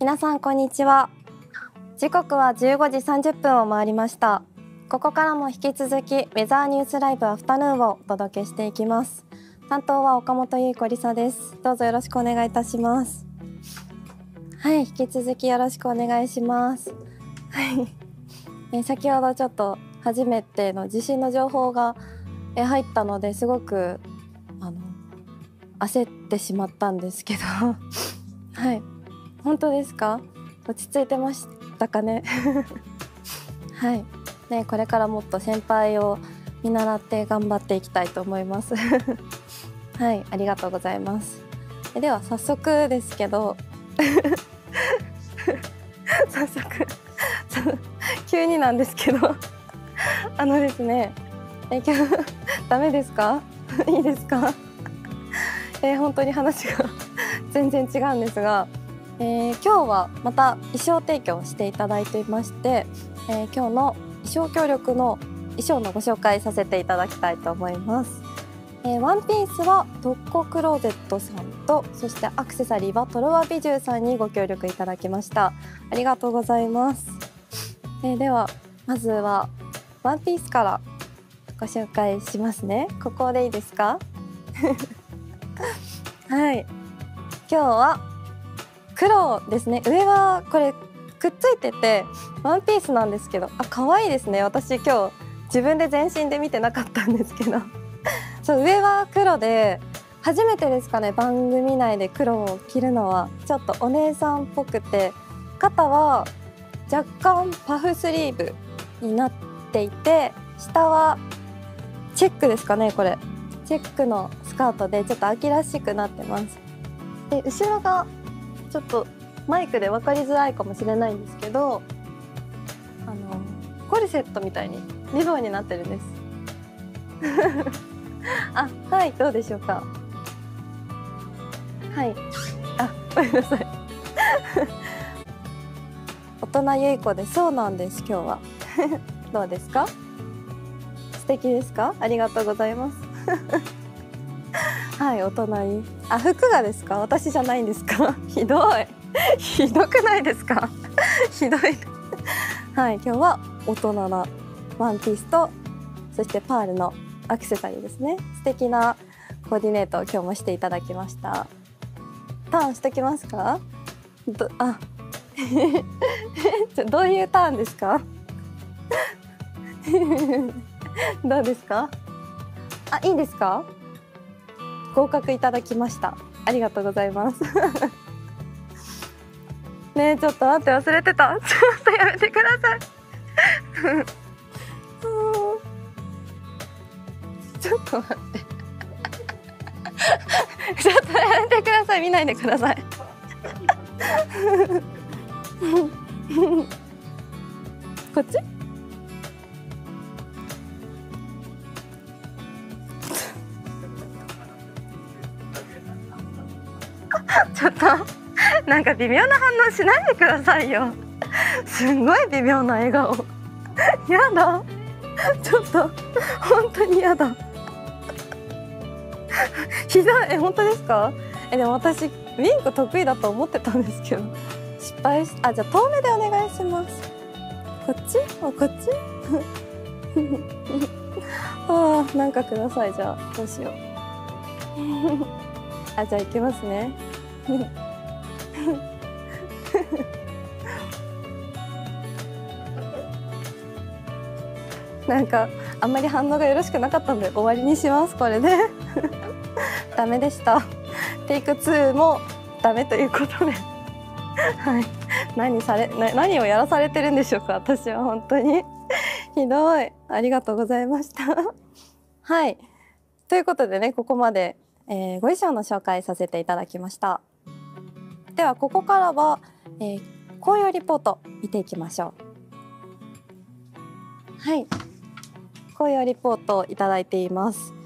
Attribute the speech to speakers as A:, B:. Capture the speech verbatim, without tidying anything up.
A: 皆さんこんにちは。時刻はじゅうごじさんじゅっぷんを回りました。ここからも引き続きウェザーニュースライブアフタヌーンをお届けしていきます。担当は岡本優子りさです。どうぞよろしくお願いいたします。はい、引き続きよろしくお願いします。はい、え先ほどちょっと初めての地震の情報がえ入ったのですごくあの焦ってしまったんですけどはい、本当ですか？落ち着いてましたかねはいね、これからもっと先輩を見習って頑張っていきたいと思いますはい、ありがとうございます。では早速ですけど早速急になんですけどあのですね、え今日ダメですかいいですかえー、本当に話が全然違うんですが、えー、今日はまた衣装提供していただいていまして、えー、今日の衣装協力の衣装のご紹介させていただきたいと思います。えー、ワンピースはトッコクローゼットさんと、そしてアクセサリーはトロワ美獣さんにご協力いただきました。ありがとうございます。えー、ではまずはワンピースからご紹介しますね。ここでいいですかはい、今日は黒ですね。上はこれくっついててワンピースなんですけど、あ、可愛いですね。私今日自分で全身で見てなかったんですけどそう上は黒で初めてですかね、番組内で黒を着るのは。ちょっとお姉さんっぽくて、肩は若干パフスリーブになっていて、下はチェックですかね。これチェックのスカートでちょっと秋らしくなってます。で後ろがちょっとマイクで分かりづらいかもしれないんですけど、あのコルセットみたいにリボンになってるんですあ、はい、どうでしょうか。はい、あ、ごめんなさい大人ゆい子で、そうなんです今日はどうですか？素敵ですか？ありがとうございますはい、大人に。あ、服がですか？私じゃないんですか？ひどいひどくないですか？ひどいはい、今日は大人なワンピースと、そしてパールのアクセサリーですね。素敵なコーディネートを今日もしていただきました。ターンしときますか？どあどういうターンですか？どうですか？あ、いいんですか？合格いただきました。ありがとうございますねえ、ちょっと待って、忘れてた。ちょっとやめてくださいちょっと待ってちょっとやめてください。見ないでくださいこっちちょっとなんか微妙な反応しないでくださいよすんごい微妙な笑顔やだ、ちょっと本当にやだひどい。え、本当ですか？え、でも私ウィンク得意だと思ってたんですけど失敗し、あ、じゃあ遠目でお願いします。こっち？あ、こっちあー、なんかください。じゃあどうしようあ、じゃあ行きますねなんかあんまり反応がよろしくなかったので終わりにします。これでダメでした。テイクツーもダメということではい、何されな何をやらされてるんでしょうか。私は本当にひどい。ありがとうございましたはい、ということでね、ここまで、えー、ご衣装の紹介させていただきました。ではここからは、えー、紅葉リポート見ていきましょう。はい、紅葉リポートをいただいています。